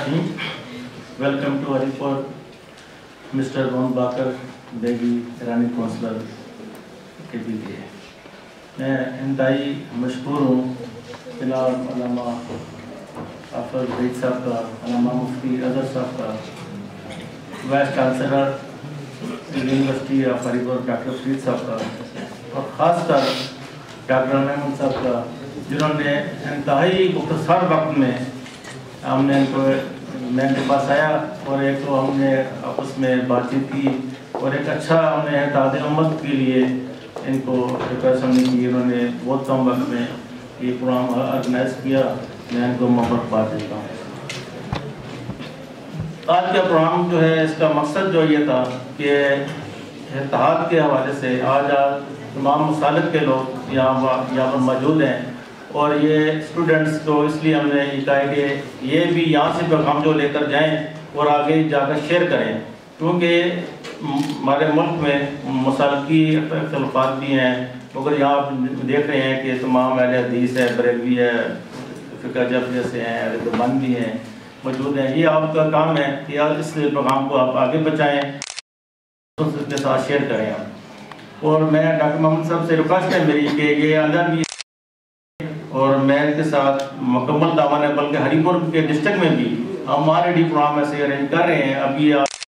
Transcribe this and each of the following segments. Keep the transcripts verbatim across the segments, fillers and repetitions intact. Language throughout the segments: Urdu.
Rahim. Welcome to Haripur, Mister Ron Bakar, Begi, Irani Counselor, K P K. میں انتہائی مشکور ہوں جناب علامہ حافظ بھائی صاحب کا، علامہ مفتی اظہر صاحب کا، vice chancellor university of Haripur doctor Farid صاحب کا، اور خاص کر ڈاکٹر محمد صاحب کا، جنہوں نے انتہائی مختصر وقت میں ہم نے ان کو میں ان کے پاس آیا اور ایک تو ہم نے آپس میں بات چیت کی اور ایک اچھا ہم نے اتحاد امت کے لیے ان کو ریکویسٹ ہم نے کی. انہوں نے بہت کم وقت میں یہ پروگرام آرگنائز کیا. میں ان کو مبارکباد دیتا ہوں. آج کا پروگرام جو ہے اس کا مقصد جو یہ تھا کہ اتحاد کے حوالے سے آج آج تمام مسالک کے لوگ یہاں یہاں پر موجود ہیں اور یہ اسٹوڈنٹس کو اس لیے ہم نے یہ کہا کہ یہ بھی یہاں سے پیغام جو لے کر جائیں اور آگے جا کر شیئر کریں، کیونکہ ہمارے ملک میں مسالکی اختلافات بھی ہیں. مگر یہاں آپ دیکھ رہے ہیں کہ تمام اہل حدیث ہے، بریلوی ہے، فقہ جب جیسے ہیں، اہل دیوبند بھی ہیں موجود ہیں. یہ آپ کا کام ہے کہ آپ اس پیغام کو آپ آگے بچائیں، اس کے ساتھ شیئر کریں آپ. اور میں ڈاکٹر محمد صاحب سے ریکویسٹ ہے میری کہ یہ اندر بھی اور میں کے ساتھ مکمل تعاون ہے، بلکہ ہریپور کے ڈسٹرکٹ میں بھی ہم آلریڈی پروگرام ایسے ارینج کر رہے ہیں. ابھی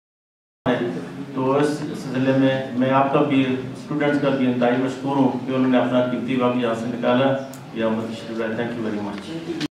تو اس سلسلے میں میں آپ کا بھی اسٹوڈنٹس کا بھی انتہائی مشکور ہوں کہ انہوں نے اپنا قیمتی وقت یہاں سے نکالا. یا تھینک یو ویری مچ.